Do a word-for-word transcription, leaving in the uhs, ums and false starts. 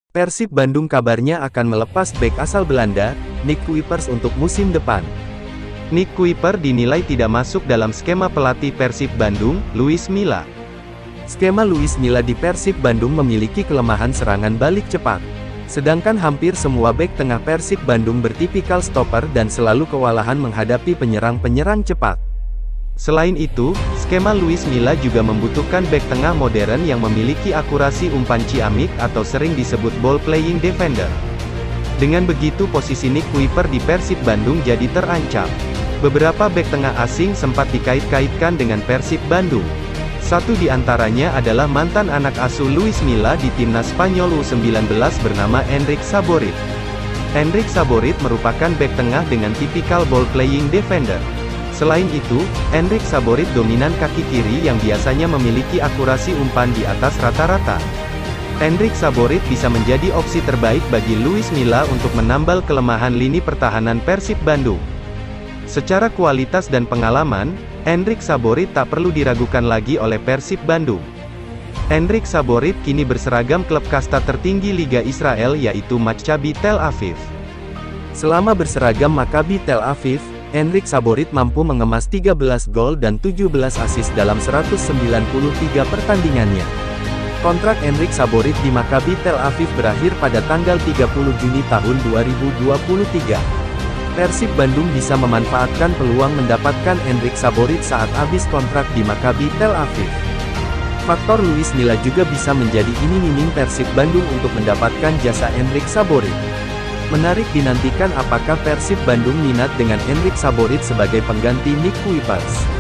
Persib Bandung kabarnya akan melepas bek asal Belanda, Nick Kuipers untuk musim depan. Nick Kuipers dinilai tidak masuk dalam skema pelatih Persib Bandung, Luis Milla. Skema Luis Milla di Persib Bandung memiliki kelemahan serangan balik cepat. Sedangkan hampir semua bek tengah Persib Bandung bertipikal stopper dan selalu kewalahan menghadapi penyerang-penyerang cepat. Selain itu, skema Luis Milla juga membutuhkan bek tengah modern yang memiliki akurasi umpan ciamik atau sering disebut ball playing defender. Dengan begitu posisi Nick Kuipers di Persib Bandung jadi terancam. Beberapa bek tengah asing sempat dikait-kaitkan dengan Persib Bandung. Satu di antaranya adalah mantan anak asuh Luis Milla di timnas Spanyol U sembilan belas bernama Enric Saborit. Enric Saborit merupakan bek tengah dengan tipikal ball playing defender. Selain itu, Enric Saborit dominan kaki kiri yang biasanya memiliki akurasi umpan di atas rata-rata. Enric Saborit bisa menjadi opsi terbaik bagi Luis Milla untuk menambal kelemahan lini pertahanan Persib Bandung. Secara kualitas dan pengalaman, Enric Saborit tak perlu diragukan lagi oleh Persib Bandung. Enric Saborit kini berseragam klub kasta tertinggi Liga Israel yaitu Maccabi Tel Aviv. Selama berseragam Maccabi Tel Aviv, Enric Saborit mampu mengemas tiga belas gol dan tujuh belas assist dalam seratus sembilan puluh tiga pertandingannya. Kontrak Enric Saborit di Maccabi Tel Aviv berakhir pada tanggal tiga puluh Juni tahun dua ribu dua puluh tiga. Persib Bandung bisa memanfaatkan peluang mendapatkan Enric Saborit saat habis kontrak di Maccabi Tel Aviv. Faktor Luis Milla juga bisa menjadi iming-iming Persib Bandung untuk mendapatkan jasa Enric Saborit. Menarik dinantikan apakah Persib Bandung minat dengan Enric Saborit sebagai pengganti Nick Kuipers.